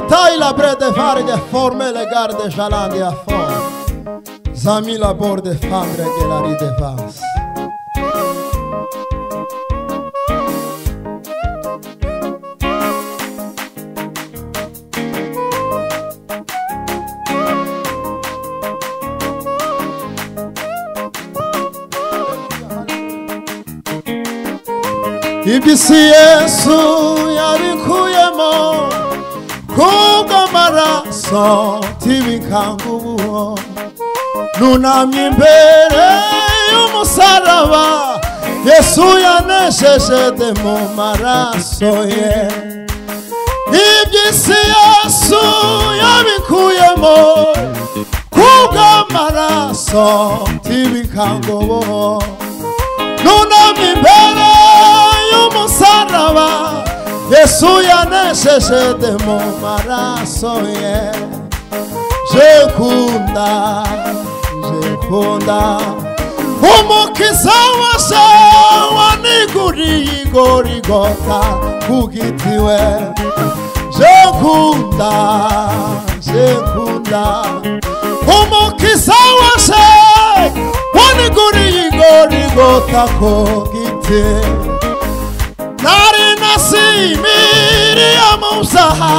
taille la brede de fargue, forme le garde jalandi a fond. Zami la borde fangre che la ridevance. Ibisi Yesu yabikuyemo kubw'amaraso tibikangubuho nunamye imbere y'umusaraba Yesu yanesheje mu maraso ye Ibisi Yesu yabikuyemo kubw'amaraso tibikangubuho nunamye imbere y'umusaraba Yesu yanesheje mu maraso ye Jekunda umukiza wase waniguriye igorigota ku giti we Jekunda umukiza wase waniguriye igorigota ku giti Nari nasimiriye muzaha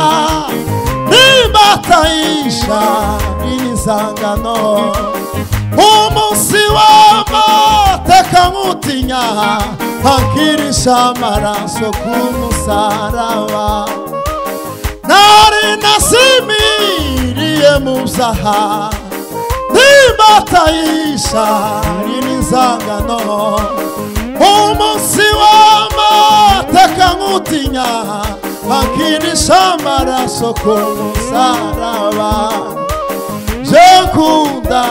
nibataisha inizangano Umunsi w'amateka nkutinya hankirisha amaraso k'umusaraba Nari nasimiriye muzaha nibataisha inizangano Umunsi w'amateka nkutinya hankirisha amaraso k'umusaraba Jekunda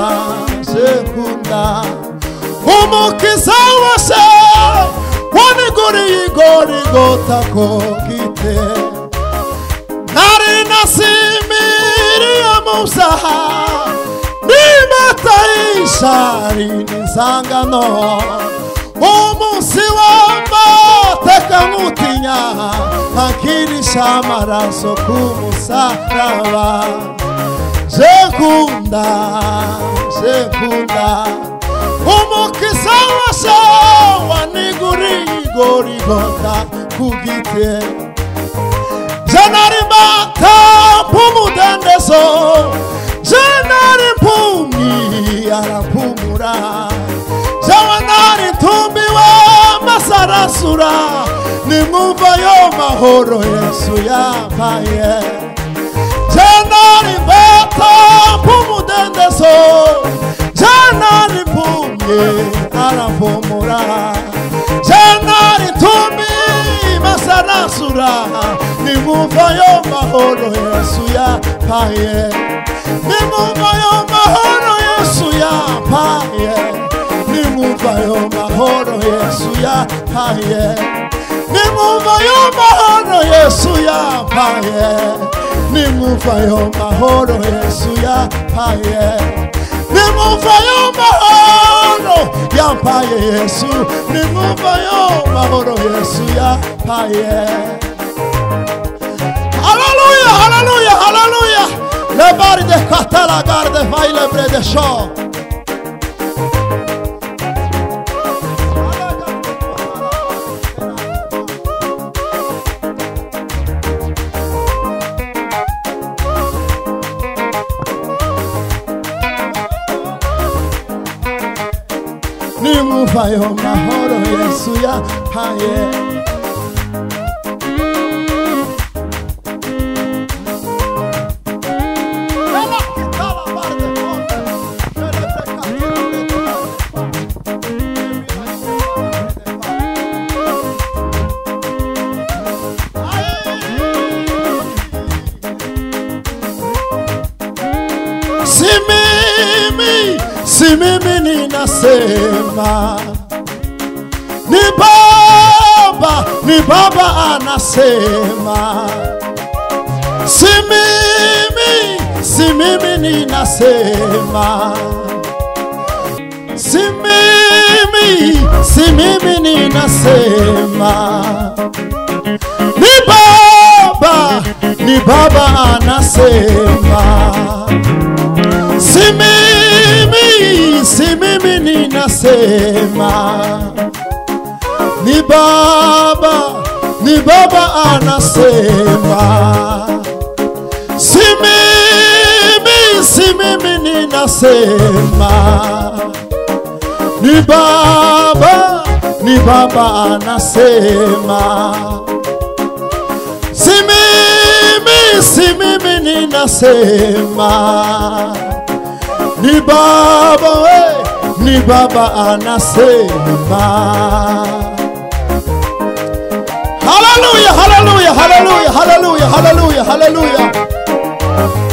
umukiza wase waniguriye igorigota ku giti Nari nasimiriye muzaha nibataisha inizangano Umunsi w'amateka nkutinya hankirisha amaraso k'umusaraba Jekunda umukiza wase waniguriye igorigota ku giti Janari mbata mpumudendezo Janari mpumyi arampumura Jawanari ntumbiwe masarasura Nimwumva yo mahoro Yesu yampaye Janari mbata mpumudendezo Janari mpumyi arampumura Janari ntumbi masarasura Nimwumva yo mahoro Yesu yampaye Nimwumva yo mahoro Yesu yampaye Nimwumva yo mahoro Yesu yampaye Nimwumva yo mahoro Yesu yampaye Nimwumva yo mahoro Yesu yampaye Nimwumva yo mahoro yampaye Yesu Nimwumva yo mahoro Yesu yampaye Hallelujah, hallelujah, hallelujah Le bari de katala garde vai le brede show Nimwumva yo mahoro Yesu yampaye Si mimi ninasema ni baba anasema si mimi ninasema si mimi ninasema ni baba baba, ni baba anasema. Si mimi ninasema. Ni baba anasema. Si mimi ninasema. Ni baba anasema. Si mimi ninasema. Ni baba anasema. Hallelujah, hallelujah, hallelujah, hallelujah, hallelujah, hallelujah.